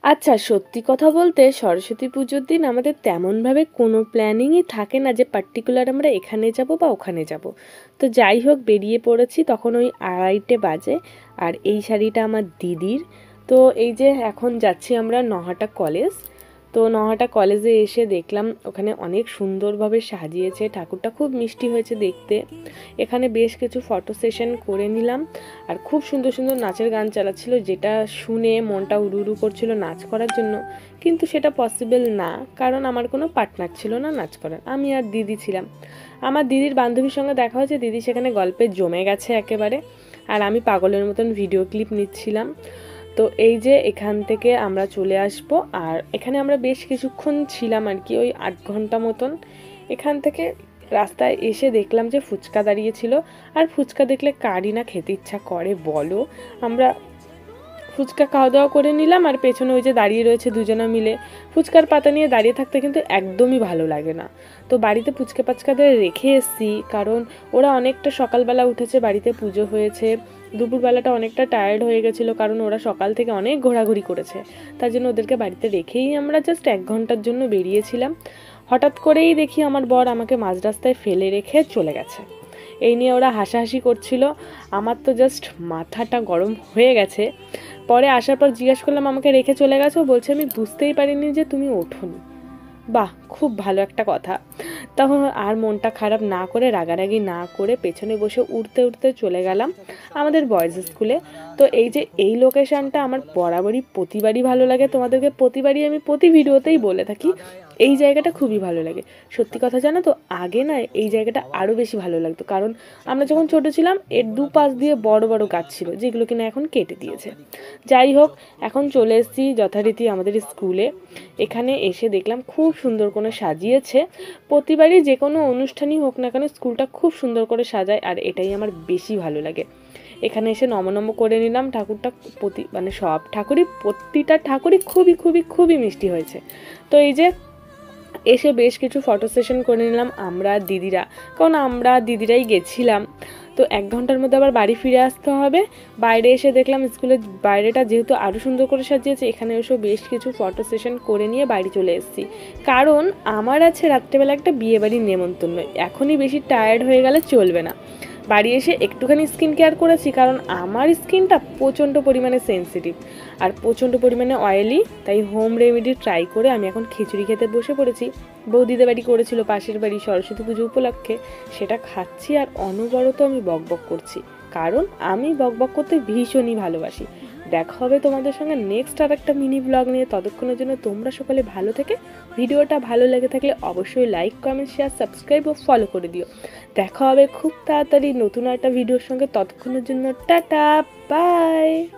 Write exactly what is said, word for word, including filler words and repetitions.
আচ্ছা, সত্যি কথা বলতে সরস্বতী পুজোর দিন আমাদের তেমনভাবে কোনো প্ল্যানিংই থাকে না যে পার্টিকুলার আমরা এখানে যাব বা ওখানে যাব। তো যাই হোক বেরিয়ে পড়েছি, তখন ওই আড়াইটে বাজে। আর এই শাড়িটা আমার দিদির। তো এই যে এখন যাচ্ছি আমরা নহাটা কলেজ। তো নহাটা কলেজে এসে দেখলাম ওখানে অনেক সুন্দরভাবে সাজিয়েছে, ঠাকুরটা খুব মিষ্টি হয়েছে দেখতে। এখানে বেশ কিছু ফটো সেশন করে নিলাম। আর খুব সুন্দর সুন্দর নাচের গান চালাচ্ছিল, যেটা শুনে মনটা উড়ু উড়ু করছিল নাচ করার জন্য। কিন্তু সেটা পসিবল না, কারণ আমার কোনো পার্টনার ছিল না নাচ করার, আমি আর দিদি ছিলাম। আমার দিদির বান্ধবীর সঙ্গে দেখা হয়েছে, দিদি সেখানে গল্পে জমে গেছে একেবারে। আর আমি পাগলের মতন ভিডিও ক্লিপ নিচ্ছিলাম। তো এই যে এখান থেকে আমরা চলে আসব। আর এখানে আমরা বেশ কিছুক্ষণ ছিলাম আর কি, ওই আট ঘন্টা মতন। এখান থেকে রাস্তায় এসে দেখলাম যে ফুচকা দাঁড়িয়েছিল। আর ফুচকা দেখলে কারই না খেতে ইচ্ছা করে বলো। আমরা ফুচকা খাওয়া দাওয়া করে নিলাম, আর পেছনে ওই যে দাঁড়িয়ে রয়েছে দুজনা মিলে। ফুচকার পাতা নিয়ে দাঁড়িয়ে থাকতে কিন্তু একদমই ভালো লাগে না। তো বাড়িতে ফুচকা পাচকাদের রেখে এসছি, কারণ ওরা অনেকটা সকালবেলা উঠেছে, বাড়িতে পুজো হয়েছে। দুপুরবেলাটা অনেকটা টায়ার্ড হয়ে গেছিলো, কারণ ওরা সকাল থেকে অনেক ঘোরাঘুরি করেছে। তার জন্য ওদেরকে বাড়িতে রেখেই আমরা জাস্ট এক ঘন্টার জন্য বেরিয়েছিলাম। হঠাৎ করেই দেখি আমার বর আমাকে মাঝ রাস্তায় ফেলে রেখে চলে গেছে। এই নিয়ে ওরা হাসাহাসি করছিল। আমার তো জাস্ট মাথাটা গরম হয়ে গেছে। পরে আসার পর জিজ্ঞাসা করলাম আমাকে রেখে চলে গেছো, বলছে আমি বুঝতেই পারিনি যে তুমি ওঠোনি। বাহ, খুব ভালো একটা কথা। তখন আর মনটা খারাপ না করে, রাগারাগি না করে পেছনে বসে উঠতে উঠতে চলে গেলাম আমাদের বয়েজ স্কুলে। তো এই যে এই লোকেশানটা আমার বরাবরই প্রতিবারই ভালো লাগে, তোমাদেরকে প্রতিবারই আমি প্রতি ভিডিওতেই বলে থাকি এই জায়গাটা খুবই ভালো লাগে। সত্যি কথা জানো তো, আগে না এই জায়গাটা আরও বেশি ভালো লাগতো, কারণ আমরা যখন ছোটো ছিলাম এর দুপাশ দিয়ে বড় বড় গাছ ছিল, যেগুলো কিনা এখন কেটে দিয়েছে। যাই হোক, এখন চলে এসেছি যথারীতি আমাদের স্কুলে। এখানে এসে দেখলাম খুব সুন্দর করে সাজিয়েছে। প্রতিবারই যে কোনো অনুষ্ঠানই হোক না কেন স্কুলটা খুব সুন্দর করে সাজায়, আর এটাই আমার বেশি ভালো লাগে। এখানে এসে নমনম করে নিলাম। ঠাকুরটা প্রতি মানে সব ঠাকুরই প্রতিটা ঠাকুরই খুবই খুবই খুবই মিষ্টি হয়েছে। তো এই যে এসে বেশ কিছু ফটো সেশন করে নিলাম আমরা দিদিরা, কারণ আমরা দিদিরাই গেছিলাম। তো এক ঘন্টার মধ্যে আবার বাড়ি ফিরে আসতে হবে। বাইরে এসে দেখলাম স্কুলের বাইরেটা যেহেতু আরও সুন্দর করে সাজিয়েছে, এখানে এসেও বেশ কিছু ফটো সেশন করে নিয়ে বাড়ি চলে এসেছি। কারণ আমার আছে রাত্রেবেলা একটা বিয়েবাড়ির নেমন্তন্ন, এখনই বেশি টায়ার্ড হয়ে গেলে চলবে না। বাড়ি এসে একটুখানি স্কিন কেয়ার করেছি, কারণ আমার স্কিনটা প্রচণ্ড পরিমাণে সেন্সিটিভ আর প্রচণ্ড পরিমাণে অয়েলি। তাই হোম রেমেডি ট্রাই করে আমি এখন খিচুড়ি খেতে বসে পড়েছি। বৌদিদের বাড়ি করেছিল পাশের বাড়ি সরস্বতী পুজো উপলক্ষে, সেটা খাচ্ছি। আর অনবরত আমি বকবক করছি, কারণ আমি বকবক করতে ভীষণই ভালোবাসি। দেখা হবে তোমাদের সঙ্গে নেক্সট আর একটা মিনি ব্লগ নিয়ে। ততক্ষণের জন্য তোমরা সকলে ভালো থেকে, ভিডিওটা ভালো লেগে থাকলে অবশ্যই লাইক, কমেন্ট, শেয়ার, সাবস্ক্রাইব ও ফলো করে দিও। দেখা হবে খুব তাড়াতাড়ি নতুন একটা ভিডিওর সঙ্গে। ততক্ষণের জন্য টাটা, বাই।